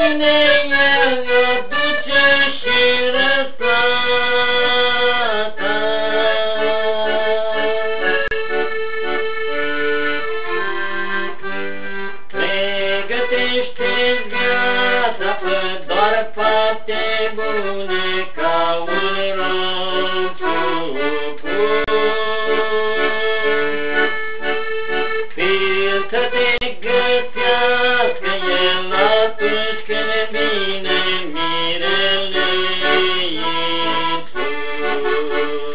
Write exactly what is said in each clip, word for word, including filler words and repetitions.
bine El aduce și răsplata. Pregătește-ți viața, fă doar fapte bune ca un rog supus. Fii să te găsească El atunci când vine mirele Iisus.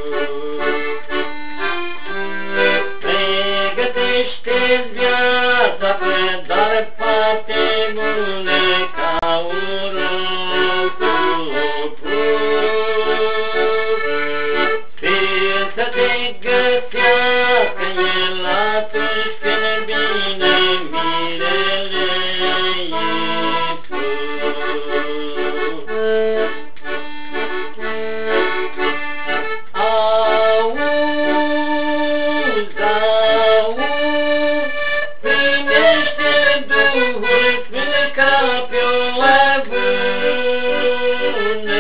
Pregătește-ți viața, fă doar fapte bune ca un rog supus. Fii să te găsească El atunci când vine mirele Iisus. Auzi, auzi, primește Duhul Sfânt ca pe o lagună.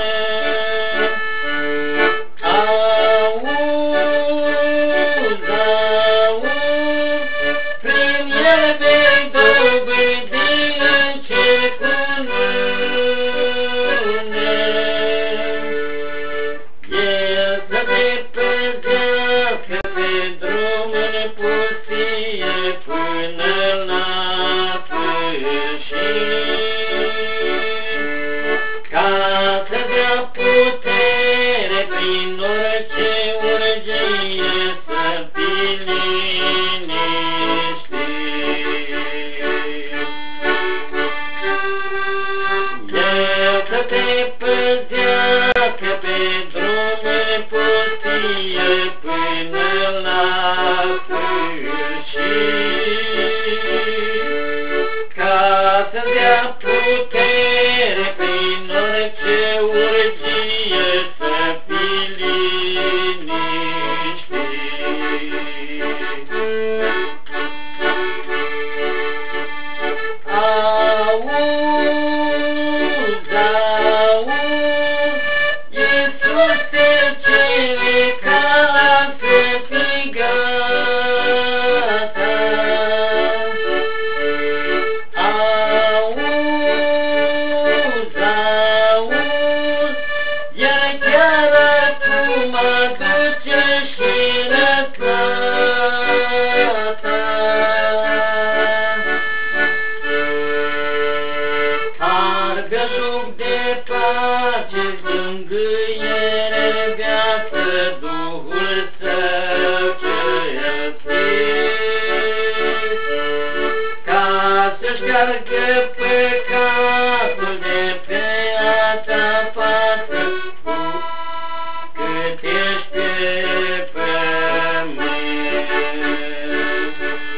Auzi, auzi, prin El vei dobândi în cer cunune. El să te păzească pe drumul pustie până la sfârșit, ca să dea putere prin orice urgie să fii liniștit. El să te păzească pe drumul pustie până la sfârșit, ca să dea putere prin orice urgie să fii liniștit. Auzi, auzi, Iisus te cere ca să fii gata. Auzi, auzi, iar chiar acum aduce și răsplata. Cargă juc de pace, mângâiere, viață, Duhul Său cel Sfânt, ca să-și cargă păcatul de pe a ta față, cât ești pe pământ.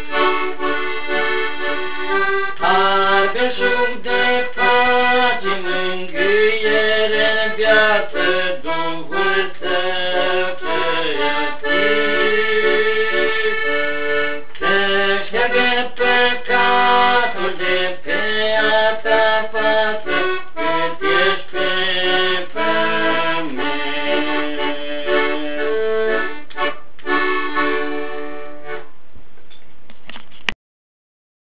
Cargă juc de pace, mângâiere în viață, Duhul Său